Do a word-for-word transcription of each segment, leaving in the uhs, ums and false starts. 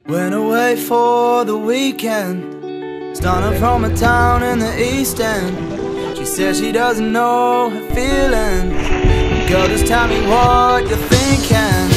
Went away for the weekend, started from a town in the East End. She says she doesn't know her feelings. Girl, just tell me what you're thinking.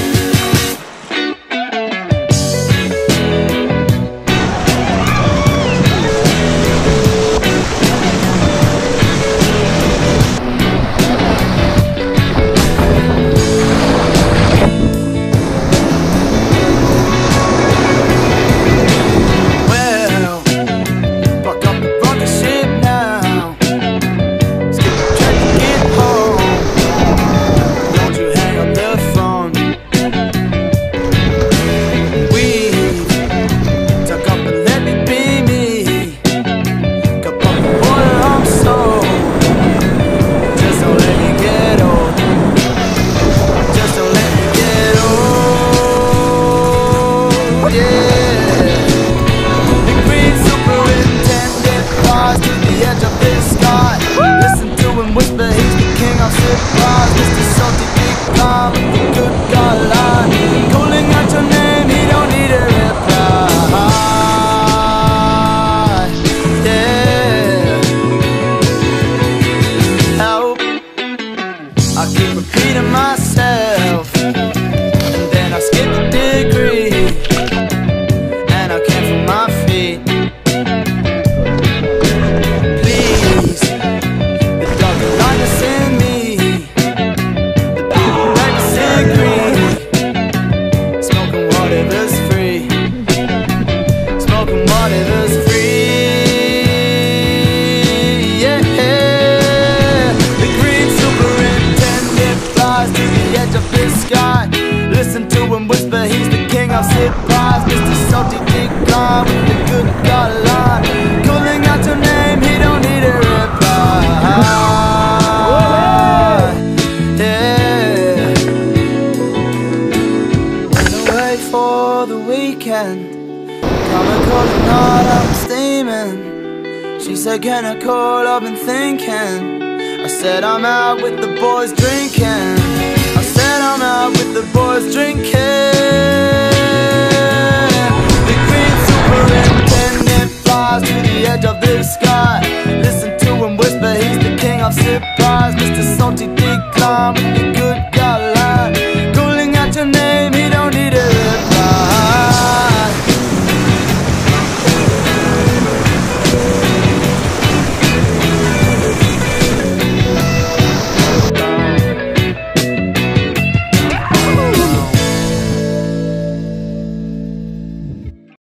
I keep repeating myself, and then I skip the degree, and I can't feel my feet. Please, the darker line is in me, the people that disagree. Smoking whatever's free, smoking whatever's free. Listen to him whisper, he's the king of surprise. Mister Salty Big Guy with the good God line, calling out your name, he don't need a reply. Yeah. Went away for the weekend, come and call it not, I'm steaming. She said, can I call, I've been thinking. I said, I'm out with the boys drinking. I said I'm out with the boys drinking.